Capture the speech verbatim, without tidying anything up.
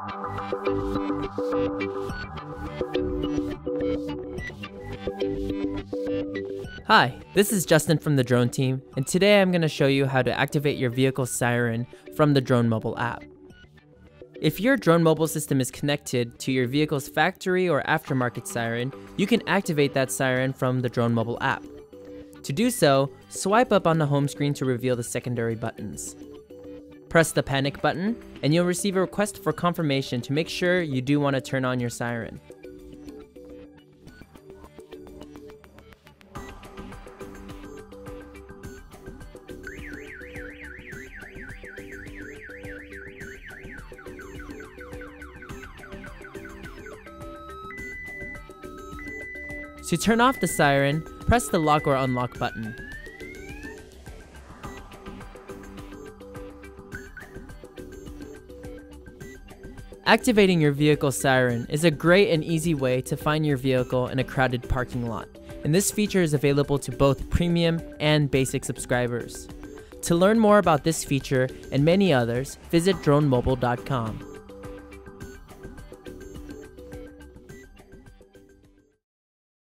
Hi, this is Justin from the Drone team, and today I'm going to show you how to activate your vehicle's siren from the DroneMobile app. If your DroneMobile system is connected to your vehicle's factory or aftermarket siren, you can activate that siren from the DroneMobile app. To do so, swipe up on the home screen to reveal the secondary buttons. Press the panic button, and you'll receive a request for confirmation to make sure you do want to turn on your siren. To turn off the siren, press the lock or unlock button. Activating your vehicle's siren is a great and easy way to find your vehicle in a crowded parking lot, and this feature is available to both premium and basic subscribers. To learn more about this feature and many others, visit drone mobile dot com.